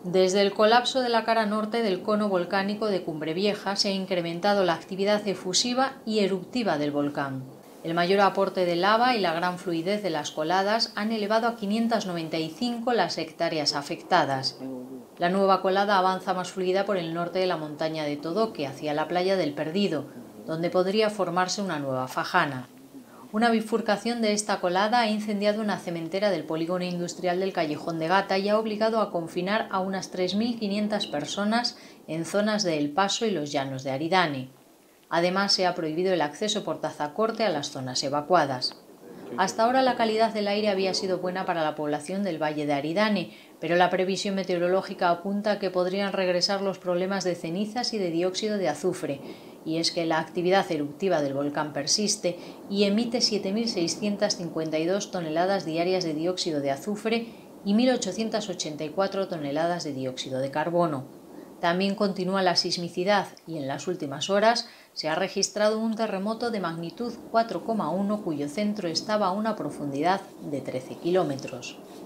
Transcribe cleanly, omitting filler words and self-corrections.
Desde el colapso de la cara norte del cono volcánico de Cumbre Vieja se ha incrementado la actividad efusiva y eruptiva del volcán. El mayor aporte de lava y la gran fluidez de las coladas han elevado a 595 las hectáreas afectadas. La nueva colada avanza más fluida por el norte de la montaña de Todoque, hacia la playa del Perdido, donde podría formarse una nueva fajana. Una bifurcación de esta colada ha incendiado una cementera del polígono industrial del Callejón de Gata y ha obligado a confinar a unas 3.500 personas en zonas de El Paso y los llanos de Aridane. Además, se ha prohibido el acceso por Tazacorte a las zonas evacuadas. Hasta ahora la calidad del aire había sido buena para la población del Valle de Aridane, pero la previsión meteorológica apunta a que podrían regresar los problemas de cenizas y de dióxido de azufre, y es que la actividad eruptiva del volcán persiste y emite 7.652 toneladas diarias de dióxido de azufre y 1.884 toneladas de dióxido de carbono. También continúa la sismicidad y en las últimas horas se ha registrado un terremoto de magnitud 4,1 cuyo centro estaba a una profundidad de 13 kilómetros.